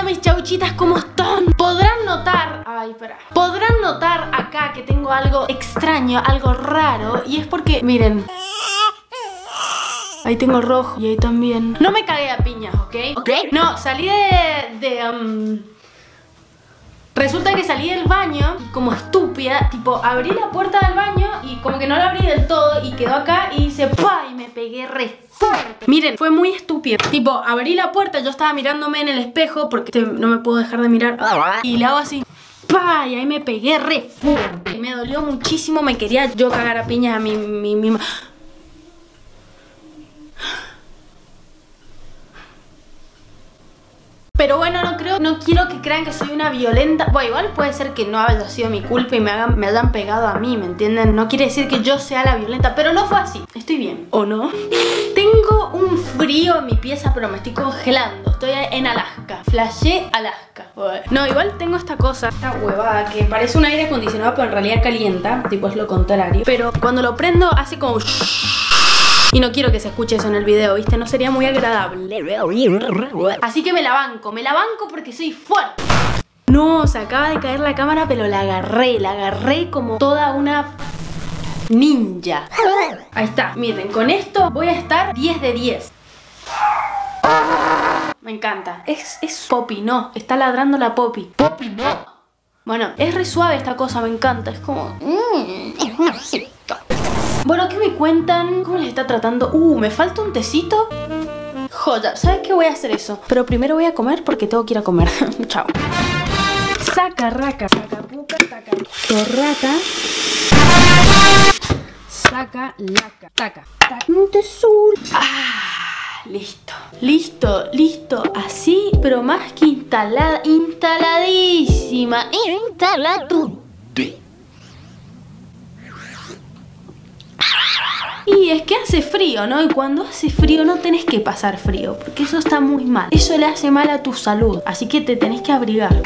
mis chauchitas, ¿cómo están? Podrán notar... Ay, espera. Podrán notar acá que tengo algo extraño, algo raro. Y es porque, miren, ahí tengo rojo y ahí también. No me cagué a piñas, ¿ok? No, salí Resulta que salí del baño como estúpida, tipo abrí la puerta del baño y como que no la abrí del todo y quedó acá y hice ¡pah! Y me pegué re fuerte. Miren, fue muy estúpido. Tipo, abrí la puerta, yo estaba mirándome en el espejo porque no me puedo dejar de mirar y le hago así ¡pah! Y ahí me pegué re fuerte. Me dolió muchísimo, me quería yo cagar a piñas a mí misma. Pero bueno, no quiero que crean que soy una violenta. Bueno, igual puede ser que no haya sido mi culpa y me hayan pegado a mí, ¿me entienden? No quiere decir que yo sea la violenta, pero no fue así. Estoy bien, ¿o no? Tengo un frío en mi pieza, pero me estoy congelando. Estoy en Alaska. Flashé Alaska. No, igual tengo esta cosa, esta huevada, que parece un aire acondicionado, pero en realidad calienta. Tipo, es lo contrario. Pero cuando lo prendo, hace como... Y no quiero que se escuche eso en el video, ¿viste? No sería muy agradable. Así que me la banco porque soy fuerte. No, se acaba de caer la cámara, pero la agarré como toda una ninja. Ahí está, miren, con esto voy a estar 10 de 10. Me encanta. Es Poppy, no, está ladrando la Poppy. Poppy, no. Bueno, es re suave esta cosa, me encanta, es como... Bueno, ¿qué me cuentan? ¿Cómo les está tratando? ¿Me falta un tecito? Joya, ¿sabes qué? Voy a hacer eso. Pero primero voy a comer porque tengo que ir a comer. Chao. Saca, raca, saca, puca, saca, torraca. Saca, laca, taca, taca. Un tesoro. Listo. Listo. Así, pero más que instaladísima. Instalado. Y es que hace frío, ¿no? Y cuando hace frío no tenés que pasar frío, porque eso está muy mal. Eso le hace mal a tu salud, así que te tenés que abrigar.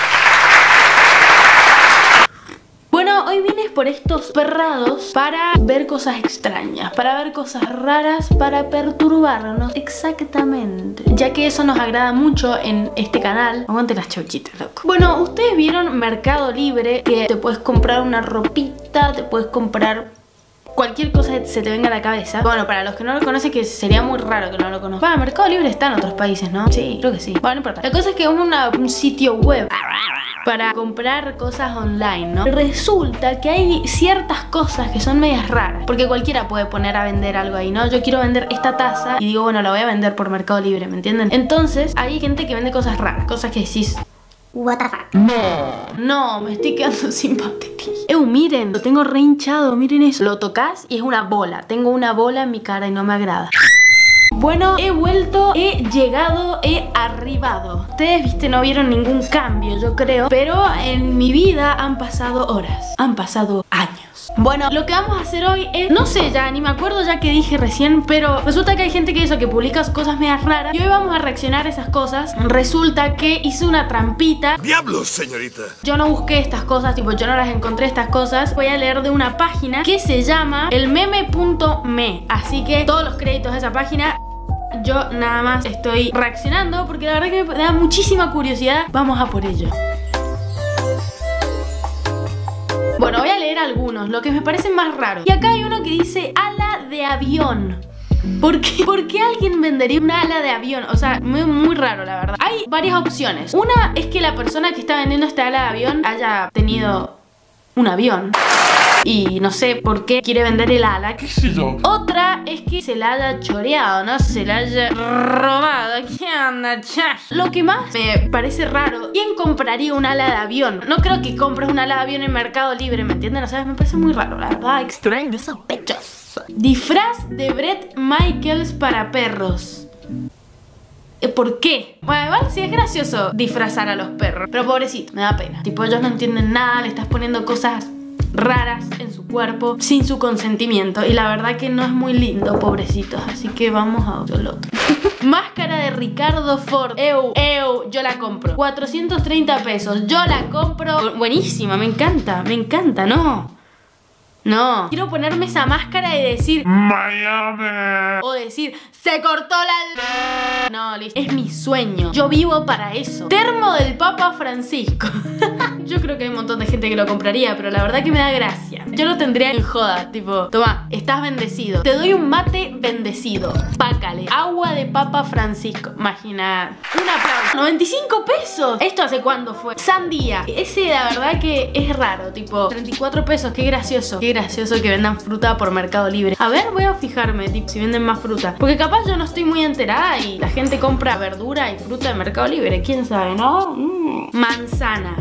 Bueno, hoy vienes por estos perrados para ver cosas extrañas, para ver cosas raras, para perturbarnos. Exactamente. Ya que eso nos agrada mucho en este canal. Aguante las chauchitas, loco. Bueno, ustedes vieron Mercado Libre, que te puedes comprar una ropita, te puedes comprar... cualquier cosa que se te venga a la cabeza. Bueno, para los que no lo conocen, que sería muy raro que no lo conozcan. Bueno, Mercado Libre está en otros países, ¿no? Sí, creo que sí. Bueno, no importa. La cosa es que es un sitio web para comprar cosas online, ¿no? Resulta que hay ciertas cosas que son medias raras, porque cualquiera puede poner a vender algo ahí, ¿no? Yo quiero vender esta taza y digo, bueno, la voy a vender por Mercado Libre, ¿me entienden? Entonces, hay gente que vende cosas raras, cosas que decís... What the fuck? No, me estoy quedando sin batería. Miren, lo tengo re hinchado, miren eso. Lo tocas y es una bola. Tengo una bola en mi cara y no me agrada. Bueno, he vuelto, he llegado, he arribado. Ustedes, viste, no vieron ningún cambio, yo creo. Pero en mi vida han pasado horas. Han pasado años. Bueno, lo que vamos a hacer hoy es... no sé ya, ni me acuerdo ya que dije recién, pero resulta que hay gente que publica cosas medias raras. Y hoy vamos a reaccionar a esas cosas. Resulta que hice una trampita. ¡Diablos, señorita! Yo no busqué estas cosas, tipo, yo no las encontré estas cosas. Voy a leer de una página que se llama elmeme.me. Así que todos los créditos de esa página... yo nada más estoy reaccionando porque la verdad que me da muchísima curiosidad. Vamos a por ello. Bueno, voy a leer algunos, lo que me parecen más raros. Y acá hay uno que dice ala de avión. ¿Por qué alguien vendería un ala de avión? O sea, muy raro, la verdad. Hay varias opciones. Una es que la persona que está vendiendo este ala de avión haya tenido un avión y no sé por qué quiere vender el ala. ¿Qué sé yo? Otra es que se la haya choreado, ¿no? Se la haya robado. ¿Qué onda, cha? Lo que más me parece raro, ¿quién compraría un ala de avión? No creo que compres un ala de avión en Mercado Libre, ¿me entienden? O sea, me parece muy raro, la verdad. Extraño, sospechoso. Disfraz de Bret Michaels para perros. ¿Por qué? Bueno, igual sí es gracioso disfrazar a los perros, pero pobrecito, me da pena. Tipo, ellos no entienden nada, le estás poniendo cosas raras en su cuerpo sin su consentimiento y la verdad que no es muy lindo, pobrecitos. Así que vamos a otro lote. Máscara de Ricardo Ford. Yo la compro. 430 pesos. Yo la compro. Buenísima, me encanta, no. Quiero ponerme esa máscara y decir Miami. O decir Se cortó la... No, listo. Es mi sueño. Yo vivo para eso. Termo del Papa Francisco. Yo creo que hay un montón de gente que lo compraría, pero la verdad que me da gracia. Yo lo tendría en joda, tipo, toma, estás bendecido. Te doy un mate bendecido. Pácale. Agua de Papa Francisco. Imagina. Un aplauso. 95 pesos. ¿Esto hace cuándo fue? Sandía. Ese la verdad que es raro, tipo, 34 pesos. Qué gracioso. Qué gracioso que vendan fruta por Mercado Libre. A ver, voy a fijarme, tipo, si venden más fruta. Porque capaz yo no estoy muy enterada y la gente compra verdura y fruta de Mercado Libre. ¿Quién sabe, no? Manzanas.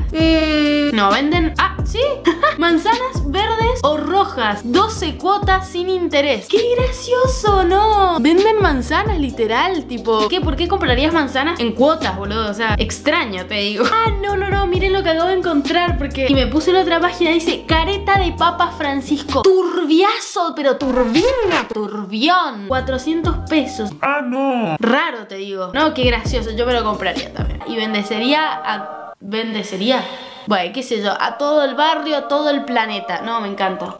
No, venden... Ah, ¿sí? Manzanas verdes o rojas. 12 cuotas sin interés. ¡Qué gracioso, no! Venden manzanas, literal. Tipo, ¿qué? ¿Por qué comprarías manzanas en cuotas, boludo? O sea, extraño, te digo. Ah, no, no, no. Miren lo que acabo de encontrar. Porque... Y me puse en otra página. Dice, careta de Papa Francisco. Turbiazo, pero turbión. Turbión. 400 pesos. Ah, no. Raro, te digo. No, qué gracioso. Yo me lo compraría también. Y bendecería a... ¿Bendecería? Bueno, qué sé yo, a todo el barrio, a todo el planeta. No, me encanta.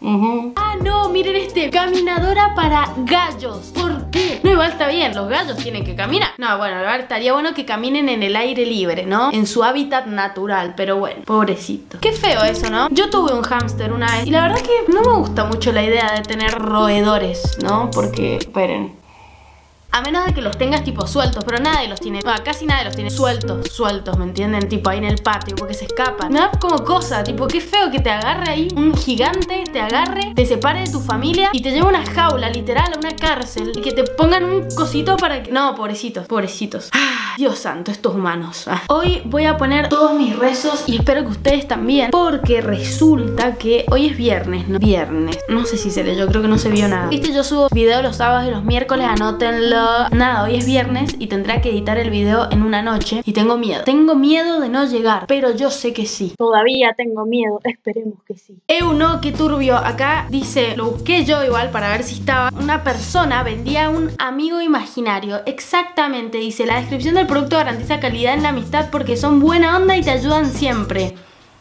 Ah, no, miren este. Caminadora para gallos. ¿Por qué? No, igual está bien, los gallos tienen que caminar. No, bueno, estaría bueno que caminen en el aire libre, ¿no? En su hábitat natural, pero bueno, pobrecito. Qué feo eso, ¿no? Yo tuve un hámster una vez y la verdad que no me gusta mucho la idea de tener roedores, ¿no? Porque, esperen, a menos de que los tengas tipo sueltos, pero nadie los tiene, bueno, casi nadie los tiene sueltos, ¿me entienden? Tipo ahí en el patio, porque se escapan. Me da como cosa, tipo qué feo que te agarre ahí un gigante, te agarre, te separe de tu familia y te lleve a una jaula, literal, a una cárcel. Y que te pongan un cosito para que... No, pobrecitos, pobrecitos. Dios santo, estos humanos. Hoy voy a poner todos mis rezos y espero que ustedes también, porque resulta que hoy es viernes, ¿no? Viernes. No sé si se leyó, creo que no se vio nada. Viste, yo subo video los sábados y los miércoles, anótenlo. Nada, hoy es viernes y tendré que editar el video en una noche y tengo miedo. Tengo miedo de no llegar, pero yo sé que sí. Todavía tengo miedo, esperemos que sí. No, qué turbio. Acá dice, lo busqué yo igual para ver si estaba. Una persona vendía un amigo imaginario. Exactamente, dice, la descripción del producto garantiza calidad en la amistad porque son buena onda y te ayudan siempre.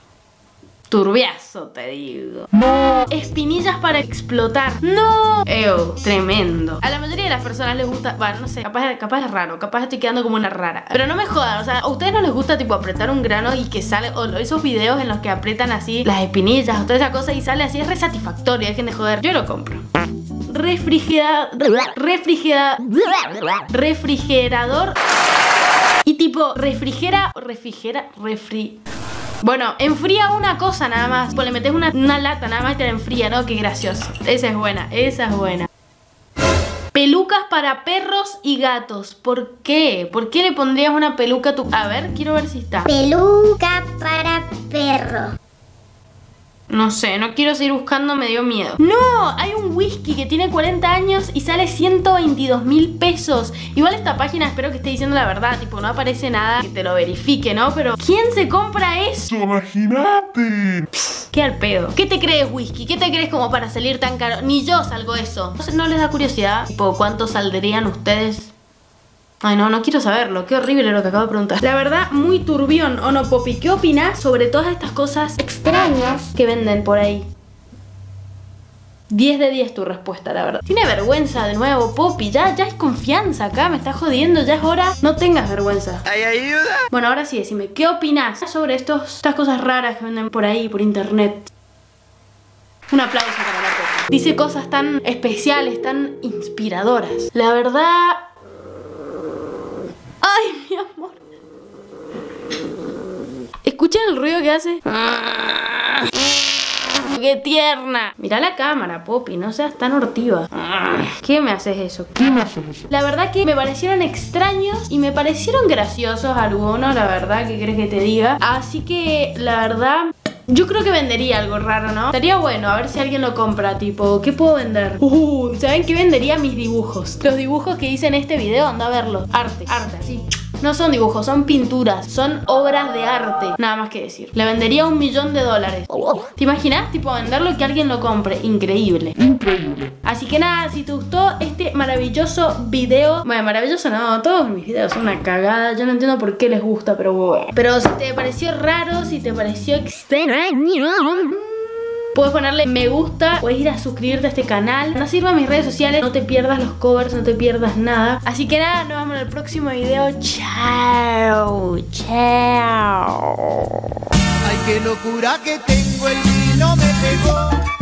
Turbiazo, te digo. No. Espinillas para explotar. No. Tremendo. A la mayoría de las personas les gusta, bueno, no sé, capaz es raro, capaz estoy quedando como una rara. Pero no me jodan, o sea, ¿a ustedes no les gusta tipo apretar un grano y que sale, o esos videos en los que apretan así las espinillas o toda esa cosa y sale así? Es re satisfactorio, dejen de joder. Yo lo compro. Refrigerador. Y tipo, bueno, enfría una cosa nada más. Tipo, le metes una lata nada más y te la enfría, ¿no? Qué gracioso. Esa es buena, esa es buena. Pelucas para perros y gatos. ¿Por qué? ¿Por qué le pondrías una peluca a tu... A ver, quiero ver si está. Peluca para perro. No sé, no quiero seguir buscando, me dio miedo. ¡No! Hay un whisky que tiene 40 años y sale 122.000 pesos. Igual esta página espero que esté diciendo la verdad. Tipo, no aparece nada que te lo verifique, ¿no? Pero ¿quién se compra eso? ¡Imagínate! ¿Qué al pedo? ¿Qué te crees, whisky? ¿Qué te crees como para salir tan caro? Ni yo salgo eso. ¿No les da curiosidad? Tipo, ¿cuánto saldrían ustedes? Ay, no, no quiero saberlo. Qué horrible lo que acabo de preguntar. La verdad, muy turbión, ¿o no, Poppy? ¿Qué opinas sobre todas estas cosas extrañas que venden por ahí? 10 de 10 tu respuesta, la verdad. Tiene vergüenza de nuevo, Poppy. Ya hay confianza acá, me está jodiendo. Ya es hora. No tengas vergüenza. ¿Hay ayuda? Bueno, ahora sí, decime, ¿qué opinas sobre estas cosas raras que venden por ahí, por internet? Un aplauso para la Poppy. Dice cosas tan especiales, tan inspiradoras. La verdad... ¡Ay, mi amor! ¿Escuchan el ruido que hace? ¡Qué tierna! Mirá la cámara, Poppy, no seas tan hortiva. ¿Qué me haces eso? La verdad que me parecieron extraños y me parecieron graciosos algunos, la verdad, ¿qué crees que te diga? Así que, la verdad... Yo creo que vendería algo raro, ¿no? Estaría bueno, a ver si alguien lo compra, tipo, ¿qué puedo vender? ¿Saben qué vendería? Mis dibujos. Los dibujos que hice en este video, anda a verlos. Arte, así. No son dibujos, son pinturas, son obras de arte. Nada más que decir. Le vendería $1.000.000. ¿Te imaginas? Tipo, venderlo y que alguien lo compre. Increíble. Increíble. Así que nada, si te gustó este maravilloso video... Bueno, maravilloso no, todos mis videos son una cagada. Yo no entiendo por qué les gusta, pero bueno. Pero si te pareció raro, si te pareció extraño... Puedes ponerle me gusta, puedes ir a suscribirte a este canal. No sirva a mis redes sociales, no te pierdas los covers, no te pierdas nada. Así que nada, nos vemos en el próximo video. Chao, chao. Ay, qué locura que tengo, el vino me pegó.